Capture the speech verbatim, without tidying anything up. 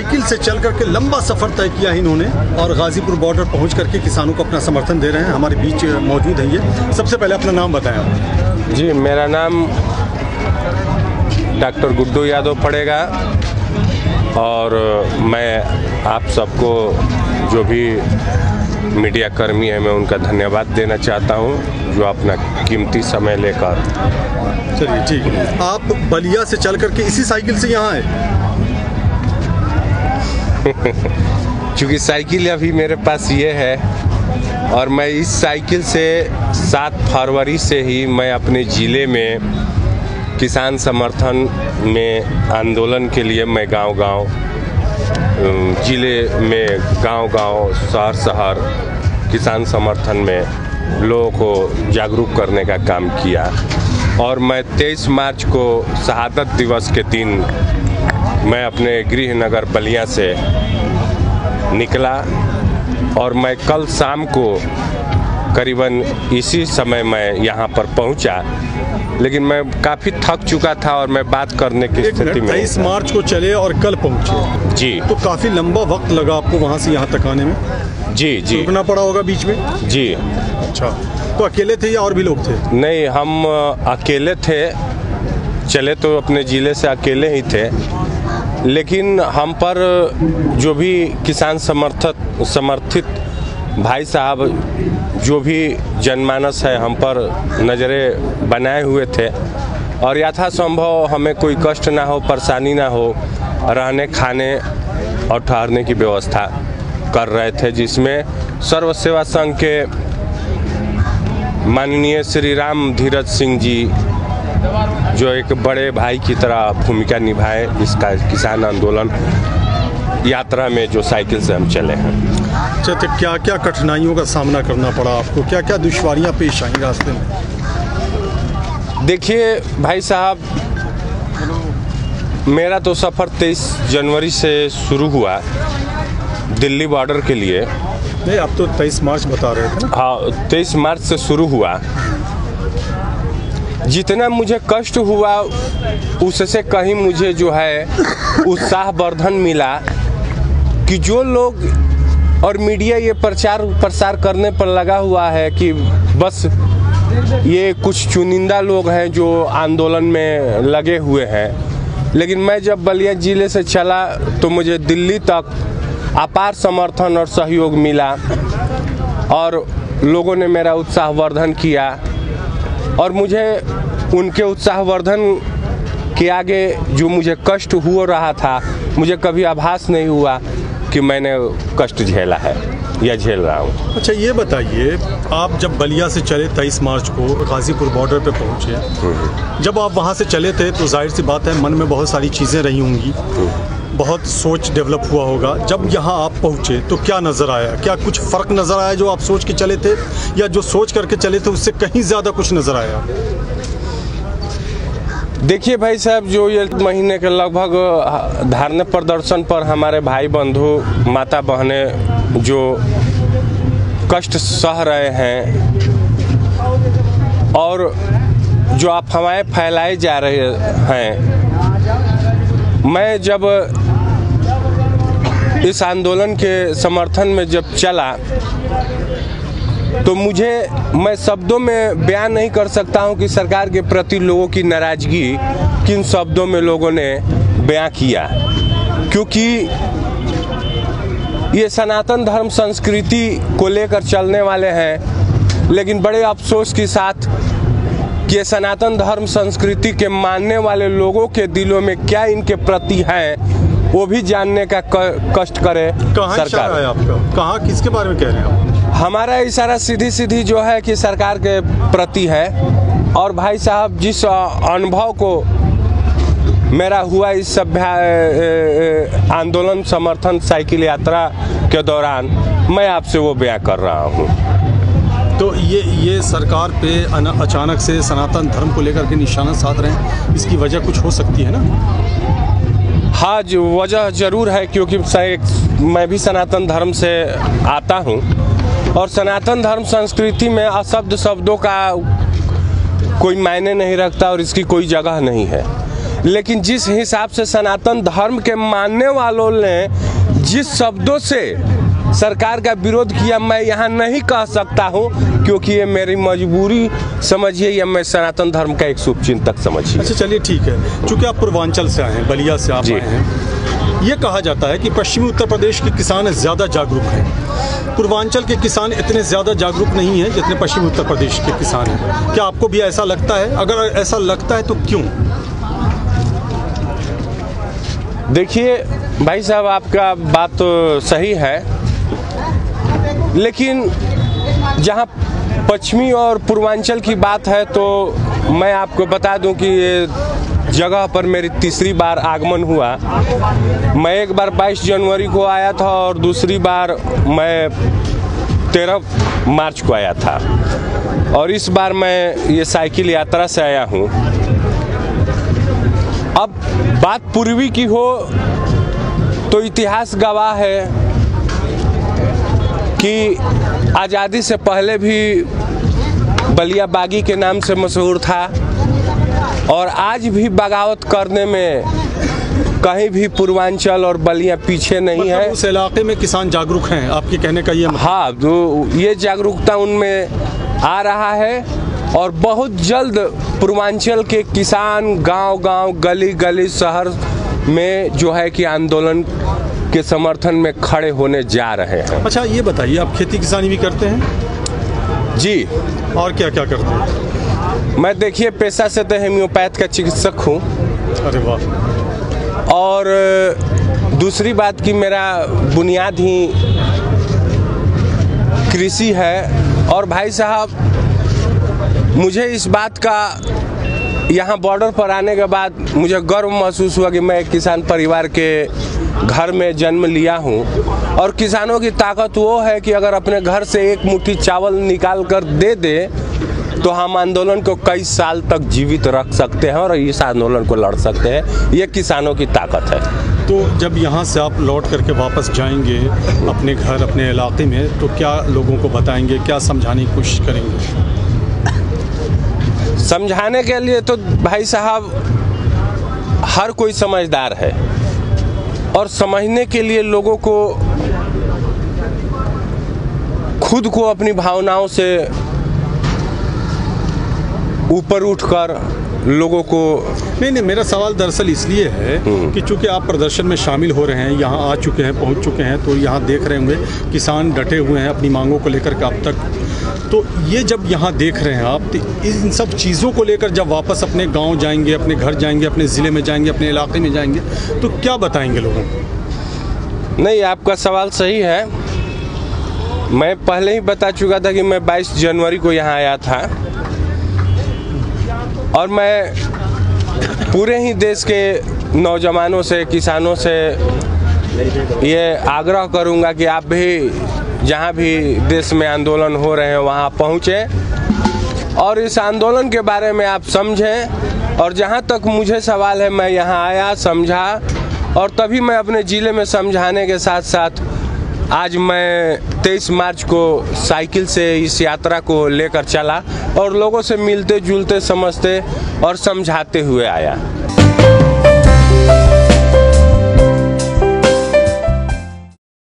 Cycle से चल करके लंबा सफ़र तय किया है इन्होंने और गाजीपुर बॉर्डर पहुंच करके किसानों को अपना समर्थन दे रहे हैं। हमारे बीच मौजूद है ये। सबसे पहले अपना नाम बताएं आप। जी, मेरा नाम डॉक्टर गुड्डू यादव पड़ेगा और मैं आप सबको जो भी मीडिया कर्मी है मैं उनका धन्यवाद देना चाहता हूं जो अपना कीमती समय लेकर। चलिए ठीक है। आप बलिया से चल करके इसी साइकिल से यहाँ आए? क्योंकि साइकिल अभी मेरे पास ये है और मैं इस साइकिल से सात फरवरी से ही मैं अपने ज़िले में किसान समर्थन में आंदोलन के लिए मैं गांव-गांव ज़िले में गांव-गांव शहर शहर किसान समर्थन में लोगों को जागरूक करने का काम किया और मैं तेईस मार्च को शहादत दिवस के दिन मैं अपने गृह नगर बलिया से निकला और मैं कल शाम को करीबन इसी समय मैं यहाँ पर पहुँचा, लेकिन मैं काफ़ी थक चुका था और मैं बात करने की स्थिति में। तेईस मार्च को चले और कल पहुँचे जी, तो काफ़ी लंबा वक्त लगा आपको वहाँ से यहाँ तक आने में? जी जी, रुकना पड़ा होगा बीच में? जी। अच्छा, तो अकेले थे या और भी लोग थे? नहीं, हम अकेले थे, चले तो अपने ज़िले से अकेले ही थे, लेकिन हम पर जो भी किसान समर्थक समर्थित भाई साहब जो भी जनमानस है हम पर नज़रें बनाए हुए थे और यथासंभव हमें कोई कष्ट ना हो, परेशानी ना हो, रहने खाने और ठहरने की व्यवस्था कर रहे थे, जिसमें सर्व सेवा संघ के माननीय श्री राम धीरज सिंह जी जो एक बड़े भाई की तरह भूमिका निभाए इसका किसान आंदोलन यात्रा में जो साइकिल से हम चले हैं। अच्छा, तो क्या क्या कठिनाइयों का सामना करना पड़ा आपको? क्या क्या दुश्वारियां पेश आई रास्ते में? देखिए भाई साहब, मेरा तो सफ़र तेईस जनवरी से शुरू हुआ दिल्ली बॉर्डर के लिए। नहीं, आप तो तेईस मार्च बता रहे थे ना? हाँ, तेईस मार्च से शुरू हुआ। जितना मुझे कष्ट हुआ उससे कहीं मुझे जो है उत्साहवर्धन मिला कि जो लोग और मीडिया ये प्रचार प्रसार करने पर लगा हुआ है कि बस ये कुछ चुनिंदा लोग हैं जो आंदोलन में लगे हुए हैं, लेकिन मैं जब बलिया ज़िले से चला तो मुझे दिल्ली तक अपार समर्थन और सहयोग मिला और लोगों ने मेरा उत्साहवर्धन किया और मुझे उनके उत्साहवर्धन के आगे जो मुझे कष्ट हो रहा था मुझे कभी आभास नहीं हुआ कि मैंने कष्ट झेला है या झेल रहा हूँ। अच्छा, ये बताइए, आप जब बलिया से चले तेईस मार्च को गाजीपुर बॉर्डर पे पहुँचे, जब आप वहाँ से चले थे तो जाहिर सी बात है मन में बहुत सारी चीज़ें रही होंगी, बहुत सोच डेवलप हुआ होगा। जब यहाँ आप पहुँचे तो क्या नज़र आया? क्या कुछ फ़र्क नज़र आया जो आप सोच के चले थे, या जो सोच करके चले थे उससे कहीं ज़्यादा कुछ नज़र आया? देखिए भाई साहब, जो ये महीने के लगभग धरने प्रदर्शन पर हमारे भाई बंधु माता बहनें जो कष्ट सह रहे हैं और जो अफवाहें फैलाई जा रही हैं, मैं जब इस आंदोलन के समर्थन में जब चला तो मुझे, मैं शब्दों में बयान नहीं कर सकता हूं कि सरकार के प्रति लोगों की नाराज़गी किन शब्दों में लोगों ने बयां किया, क्योंकि ये सनातन धर्म संस्कृति को लेकर चलने वाले हैं, लेकिन बड़े अफसोस के साथ कि ये सनातन धर्म संस्कृति के मानने वाले लोगों के दिलों में क्या इनके प्रति है वो भी जानने का कष्ट करे कहाँ सरकार। है आपका? कहाँ, किसके बारे में कह रहे हैं आप? हमारा इशारा सीधी सीधी जो है कि सरकार के प्रति है। और भाई साहब, जिस अनुभव को मेरा हुआ इस सभ्य आंदोलन समर्थन साइकिल यात्रा के दौरान, मैं आपसे वो बयां कर रहा हूँ। तो ये ये सरकार पे अचानक से सनातन धर्म को लेकर के निशाना साध रहे हैं, इसकी वजह कुछ हो सकती है ना? हाँ, जो वजह ज़रूर है, क्योंकि मैं भी सनातन धर्म से आता हूँ और सनातन धर्म संस्कृति में अशब्द शब्दों का कोई मायने नहीं रखता और इसकी कोई जगह नहीं है। लेकिन जिस हिसाब से सनातन धर्म के मानने वालों ने जिस शब्दों से सरकार का विरोध किया, मैं यहाँ नहीं कह सकता हूँ, क्योंकि ये मेरी मजबूरी समझिए या मैं सनातन धर्म का एक शुभचिंतक समझिए। अच्छा चलिए ठीक है, चूँकि आप पूर्वांचल से आए हैं, बलिया से आप आए हैं, ये कहा जाता है कि पश्चिमी उत्तर प्रदेश के किसान ज़्यादा जागरूक हैं, पूर्वांचल के किसान इतने ज़्यादा जागरूक नहीं हैं जितने पश्चिमी उत्तर प्रदेश के किसान हैं। क्या आपको भी ऐसा लगता है? अगर ऐसा लगता है तो क्यों? देखिए भाई साहब, आपका बात तो सही है, लेकिन जहाँ पश्चिमी और पूर्वांचल की बात है तो मैं आपको बता दूं कि ये जगह पर मेरी तीसरी बार आगमन हुआ। मैं एक बार बाईस जनवरी को आया था और दूसरी बार मैं तेरह मार्च को आया था, और इस बार मैं ये साइकिल यात्रा से आया हूँ। अब बात पूर्वी की हो तो इतिहास गवाह है कि आज़ादी से पहले भी बलिया बागी के नाम से मशहूर था, और आज भी बगावत करने में कहीं भी पूर्वांचल और बलिया पीछे नहीं मतलब है। उस इलाके में किसान जागरूक हैं, आपके कहने का ये मतलब? हाँ, तो ये जागरूकता उनमें आ रहा है, और बहुत जल्द पूर्वांचल के किसान गांव-गांव, गली-गली, शहर में जो है कि आंदोलन के समर्थन में खड़े होने जा रहे हैं। अच्छा ये बताइए, आप खेती किसानी भी करते हैं? जी। और क्या क्या करते हैं? मैं देखिए पेशा से तो होम्योपैथ का चिकित्सक हूँ। अरे वाह। और दूसरी बात कि मेरा बुनियाद ही कृषि है। और भाई साहब, मुझे इस बात का यहाँ बॉर्डर पर आने के बाद मुझे गर्व महसूस हुआ कि मैं एक किसान परिवार के घर में जन्म लिया हूँ। और किसानों की ताकत वो है कि अगर अपने घर से एक मुट्ठी चावल निकाल कर दे दे तो हम आंदोलन को कई साल तक जीवित रख सकते हैं और इस आंदोलन को लड़ सकते हैं। ये किसानों की ताकत है। तो जब यहाँ से आप लौट करके वापस जाएंगे अपने घर, अपने इलाके में, तो क्या लोगों को बताएंगे, क्या समझाने की कोशिश करेंगे? समझाने के लिए तो भाई साहब हर कोई समझदार है, और समझने के लिए लोगों को खुद को अपनी भावनाओं से ऊपर उठकर लोगों को। नहीं नहीं, मेरा सवाल दरअसल इसलिए है कि चूंकि आप प्रदर्शन में शामिल हो रहे हैं, यहाँ आ चुके हैं, पहुँच चुके हैं, तो यहाँ देख रहे होंगे किसान डटे हुए हैं अपनी मांगों को लेकर के अब तक। तो ये जब यहाँ देख रहे हैं आप, तो इन सब चीज़ों को लेकर जब वापस अपने गांव जाएंगे, अपने घर जाएंगे, अपने ज़िले में जाएंगे, अपने इलाके में जाएंगे, तो क्या बताएंगे लोगों को? नहीं, आपका सवाल सही है। मैं पहले ही बता चुका था कि मैं बाईस जनवरी को यहाँ आया था, और मैं पूरे ही देश के नौजवानों से, किसानों से ये आग्रह करूँगा कि आप भी जहाँ भी देश में आंदोलन हो रहे हैं वहाँ पहुँचें और इस आंदोलन के बारे में आप समझें। और जहाँ तक मुझे सवाल है, मैं यहाँ आया, समझा, और तभी मैं अपने ज़िले में समझाने के साथ साथ आज मैं तेईस मार्च को साइकिल से इस यात्रा को लेकर चला और लोगों से मिलते जुलते, समझते और समझाते हुए आया।